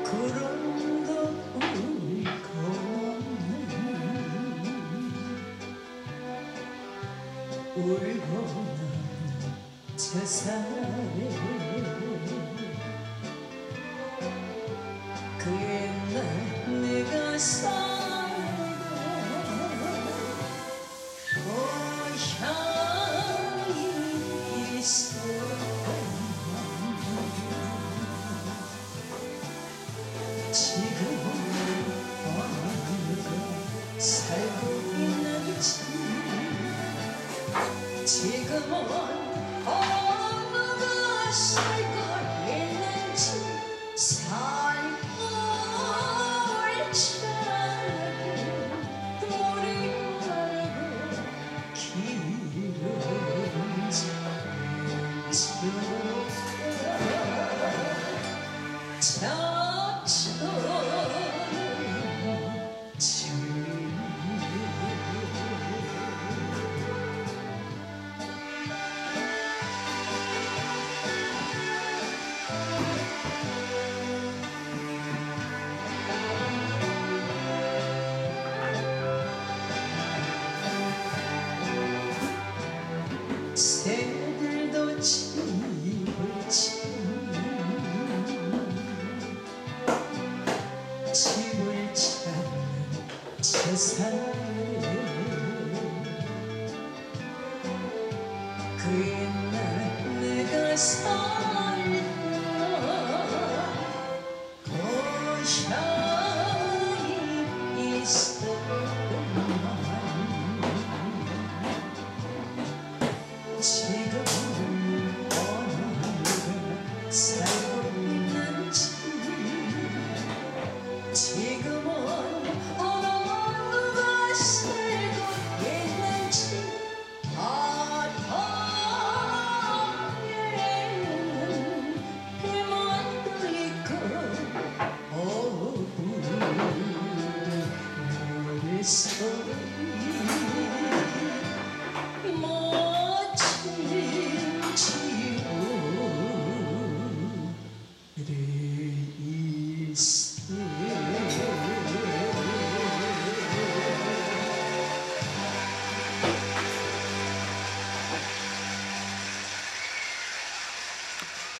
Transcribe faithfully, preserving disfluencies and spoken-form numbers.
구름도 울고 울고는 저 사람이 그 옛날 내가 살던 고향이 있어. 지금은 어느가 살고 있는지, 지금은 어느가 살고 있는지, 살고 옳지 머리 말고 기름진 새들도 집을 찾는 집을 찾는 저 사람이 그 옛날 내가 살던 고향이 있었구만. 지금은 어느가 살고 있는지, 지금은 어느가 살고 있는지, 바람에는 해만 들리고 어부는 노래소리 지우래 있어.